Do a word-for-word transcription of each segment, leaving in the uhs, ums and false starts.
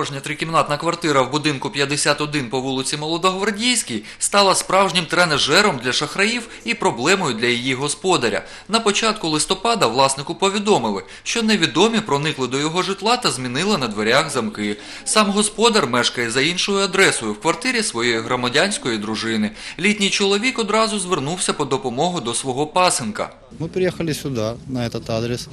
Порожня трикімнатна квартира в будинку п'ятдесят один по вулиці Молодогвардійській стала справжнім тренажером для шахраїв і проблемою для її господаря. На початку листопада власнику повідомили, що невідомі проникли до його житла та змінили на дверях замки. Сам господар мешкає за іншою адресою в квартирі своєї громадянської дружини. Літній чоловік одразу звернувся по допомогу до свого пасенка. Ми приїхали сюди, на цей адрес.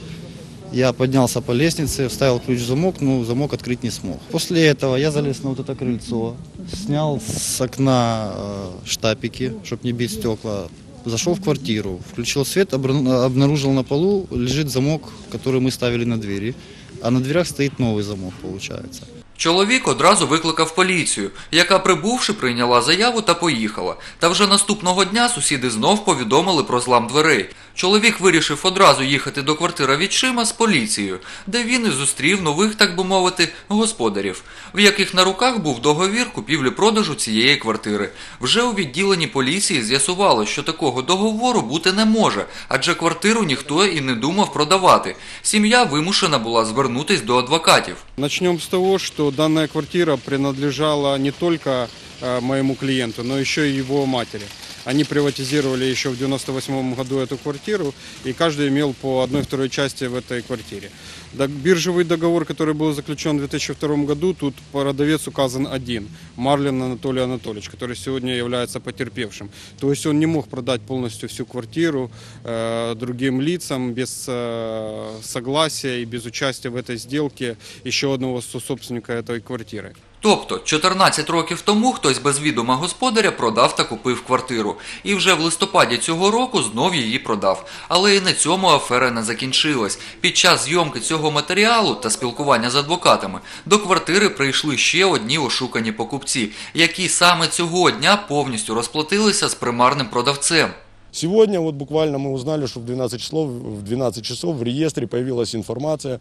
Я поднялся по лестнице, вставил ключ в замок, но замок открыть не смог. После этого я залез на вот это крыльцо, снял с окна штапики, чтобы не бить стекла, зашел в квартиру, включил свет, обнаружил на полу лежит замок, который мы ставили на двери, а на дверях стоит новый замок, получается. Чоловік одразу викликав поліцію, яка, прибувши, прийняла заяву та поїхала. Та вже наступного дня сусіди знов повідомили про злам дверей. Чоловік вирішив одразу їхати до квартири відчима з поліцією, де він і зустрів нових, так би мовити, господарів, в яких на руках був договір купівлі-продажу цієї квартири. Вже у відділенні поліції з'ясувало, що такого договору бути не може, адже квартиру ніхто і не думав продавати. Сім'я вимушена була звернутися до адвокатів. Начнем с того, что данная квартира принадлежала не только моему клиенту, но еще и его матери. Они приватизировали еще в девяносто восьмом году эту квартиру, и каждый имел по одной-второй части в этой квартире. Биржевый договор, который был заключен в две тысячи втором году, тут продавец указан один, Марлин Анатолий Анатольевич, который сегодня является потерпевшим. То есть он не мог продать полностью всю квартиру э, другим лицам без э, согласия и без участия в этой сделке еще одного собственника этой квартиры. Тобто, чотирнадцять років тому хтось без відома господаря продав та купив квартиру. І вже в листопаді цього року знов її продав. Але і на цьому афера не закінчилась. Під час зйомки цього матеріалу та спілкування з адвокатами до квартири прийшли ще одні ошукані покупці, які саме цього дня повністю розплатилися з примарним продавцем. Сегодня вот буквально мы узнали, что в двенадцать часов, в двенадцать часов в реестре появилась информация,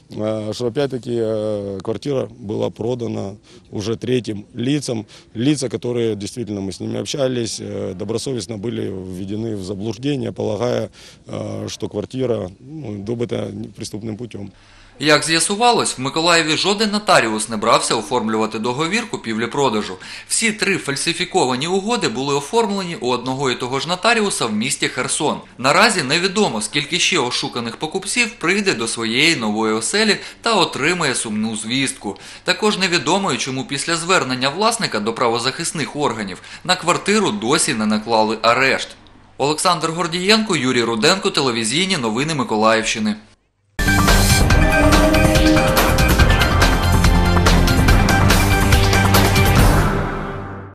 что опять-таки квартира была продана уже третьим лицам. Лица, которые действительно мы с ними общались, добросовестно были введены в заблуждение, полагая, что квартира ну, добыта преступным путем. Як з'ясувалось, в Миколаєві жоден нотаріус не брався оформлювати договір купівлі-продажу. Всі три фальсифіковані угоди були оформлені у одного і того ж нотаріуса в місті Херсон. Наразі невідомо, скільки ще ошуканих покупців прийде до своєї нової оселі та отримає сумну звістку. Також невідомо, чому після звернення власника до правозахисних органів на квартиру досі не наклали арешт. Олександр Гордієнко, Юрій Руденко, телевізійні новини Миколаївщини.